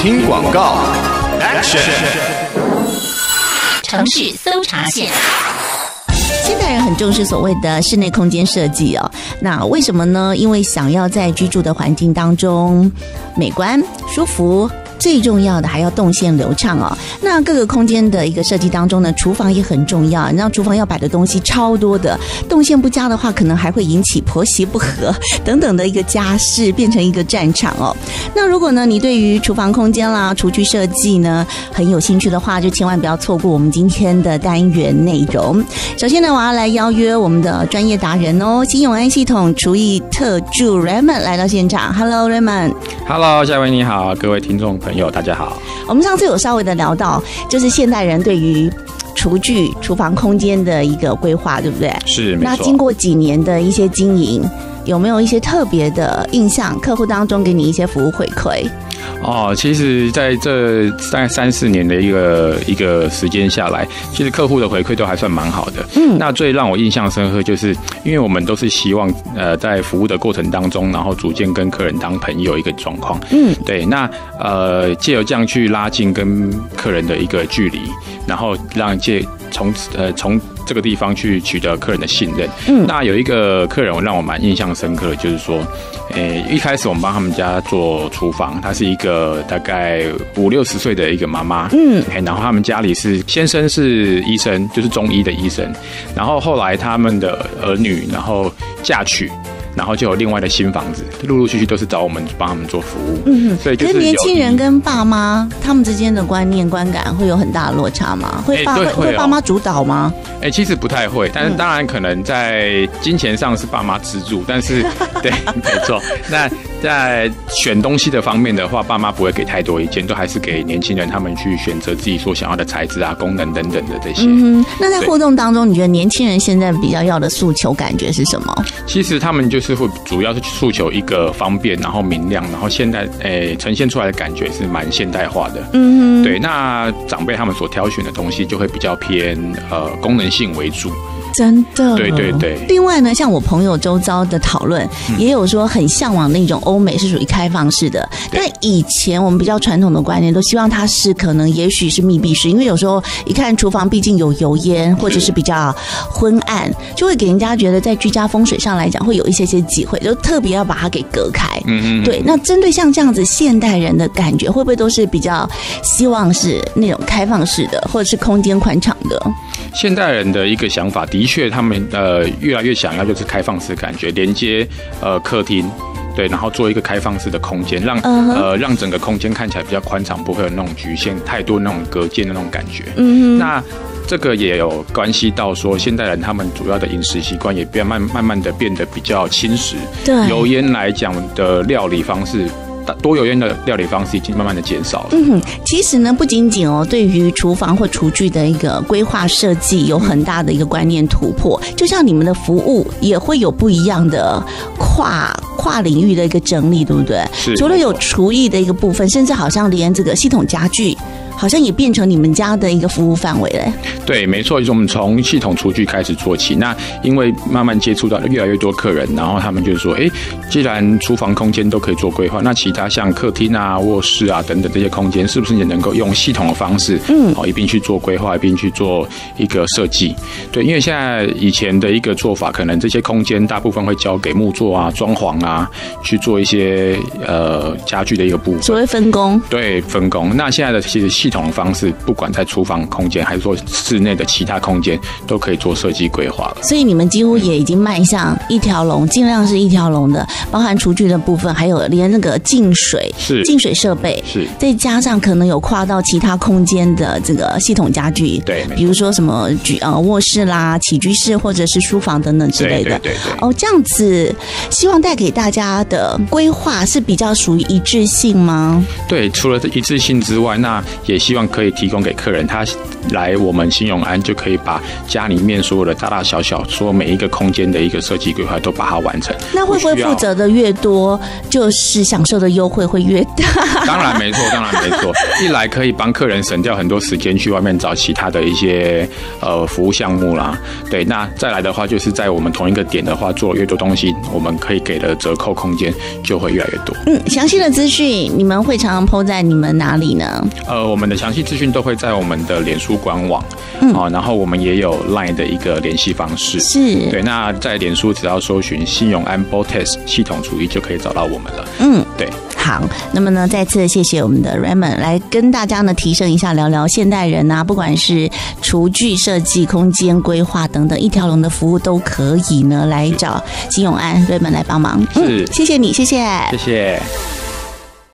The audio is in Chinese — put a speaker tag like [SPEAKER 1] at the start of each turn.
[SPEAKER 1] 听广告 ，Action！
[SPEAKER 2] 城市搜查线。
[SPEAKER 3] 现代人很重视所谓的室内空间设计哦，那为什么呢？因为想要在居住的环境当中美观、舒服。最重要的还要动线流畅哦。那各个空间的一个设计当中呢，厨房也很重要。你知道厨房要摆的东西超多的，动线不佳的话，可能还会引起婆媳不和等等的一个家事，变成一个战场哦。那如果呢，你对于厨房空间啦、厨具设计呢很有兴趣的话，就千万不要错过我们今天的单元内容。首先呢，我要来邀约我们的专业达人哦，新永安系统厨艺特助 Raymond 来到现场。Hello Raymond。Hello，
[SPEAKER 4] 夏薇你好，各位听众朋友大家好。
[SPEAKER 3] 我们上次有稍微的聊到，就是现代人对于厨具、厨房空间的一个规划，对不对？
[SPEAKER 4] 是，没错。
[SPEAKER 3] 那经过几年的一些经营，有没有一些特别的印象？客户当中给你一些服务回馈？
[SPEAKER 4] 其实在这大概3-4年的一个时间下来，其实客户的回馈都还算蛮好的。那最让我印象深刻，就是因为我们都是希望在服务的过程当中，然后逐渐跟客人当朋友一个状况。对。那藉由这样去拉近跟客人的一个距离，然后让从这个地方去取得客人的信任。那有一个客人让我蛮印象深刻的，就是说，一开始我们帮他们家做厨房，她是一个大概50-60岁的一个妈妈。然后他们家里先生是医生，就是中医的医生，然后后来他们的儿女然后嫁娶。然后就有另外的新房子，陆陆续续都是找我们帮他们做服务。所以就是
[SPEAKER 3] 年轻人跟爸妈他们之间的观念观感会有很大的落差吗？会爸妈主导吗？
[SPEAKER 4] 其实不太会，但是当然可能在金钱上是爸妈资助，但是对，没错。那在选东西的方面的话，爸妈不会给太多意见，都还是给年轻人他们去选择自己所想要的材质啊、功能等等的这些。
[SPEAKER 3] 那在互动当中，你觉得年轻人现在比较要的诉求感觉是什么？
[SPEAKER 4] 其实他们就是会主要是诉求一个方便，然后明亮，然后现在呈现出来的感觉是蛮现代化的。对。那长辈他们所挑选的东西就会比较偏功能性为主。
[SPEAKER 3] 真的，
[SPEAKER 4] 对对对。
[SPEAKER 3] 另外呢，像我朋友周遭的讨论，也有说很向往那种欧美是属于开放式的，但以前我们比较传统的观念都希望它是可能也许是密闭式，因为有时候一看厨房毕竟有油烟或者是比较昏暗，就会给人家觉得在居家风水上来讲会有一些忌讳，就特别要把它给隔开。对。那针对像这样子现代人的感觉，会不会都是比较希望是那种开放式的，或者是空间宽敞的？
[SPEAKER 4] 现代人的一个想法，的确他们越来越想要就是开放式感觉，连接客厅，对，然后做一个开放式的空间，让整个空间看起来比较宽敞，不会有那种局限太多那种隔间的那种感觉。那这个也有关系到说，现代人他们主要的饮食习惯也慢慢的变得比较轻食，
[SPEAKER 3] 对，
[SPEAKER 4] 油烟来讲的料理方式。多油烟的料理方式已经慢慢的减少了。
[SPEAKER 3] 其实呢，不仅仅对于厨房或厨具的一个规划设计有很大的一个观念突破，就像你们的服务也会有不一样的跨领域的一个整理，对不对？除了有厨艺的一个部分，甚至好像连这个系统家具。好像也变成你们家的一个服务范围了。
[SPEAKER 4] 对，没错，就是我们从系统厨具开始做起。那因为慢慢接触到越来越多客人，然后他们就说，既然厨房空间都可以做规划，那其他像客厅啊、卧室啊等等这些空间，是不是也能够用系统的方式，一并去做规划，一并去做一个设计？对，因为现在以前的一个做法，可能这些空间大部分会交给木作啊、装潢啊去做一些家具的一个部分，
[SPEAKER 3] 所谓分工。
[SPEAKER 4] 对，分工。那现在的其实系统的方式，不管在厨房空间还是说室内的其他空间，都可以做设计规划了。
[SPEAKER 3] 所以你们几乎也已经迈向一条龙，尽量是一条龙的，包含厨具的部分，还有连那个净水设备，
[SPEAKER 4] 是
[SPEAKER 3] 再加上可能有跨到其他空间的这个系统家具，
[SPEAKER 4] 对，
[SPEAKER 3] 比如说什么卧室啦、起居室或者是书房等等之类的。
[SPEAKER 4] 对。
[SPEAKER 3] 这样子，希望带给大家的规划是比较属于一致性吗？
[SPEAKER 4] 对，除了一致性之外，那也希望可以提供给客人，他来我们新永安就可以把家里面所有的大大小小，所有每一个空间的一个设计规划都把它完成。
[SPEAKER 3] 那会不会负责的越多，就是享受的优惠会越大？
[SPEAKER 4] 当然没错，当然没错。一来可以帮客人省掉很多时间去外面找其他的一些服务项目啦。对，那再来的话，就是在我们同一个点的话，做越多东西，我们可以给的折扣空间就会越来越多。
[SPEAKER 3] 详细的资讯你们会常常 po 在你们哪里呢？
[SPEAKER 4] 我们的详细资讯都会在我们的脸书官网，然后我们也有 LINE 的一个联系方式。
[SPEAKER 3] 是，
[SPEAKER 4] 对，那在脸书只要搜寻新永安 Botex 系统厨艺就可以找到我们了。对。
[SPEAKER 3] 好，那么呢，再次谢谢我们的 Raymond 来跟大家呢提升一下，聊聊现代人啊，不管是厨具设计、空间规划等等，一条龙的服务都可以呢来找新永安 Raymond 来帮忙。
[SPEAKER 4] 是，
[SPEAKER 3] 谢谢你，谢谢，
[SPEAKER 4] 谢谢。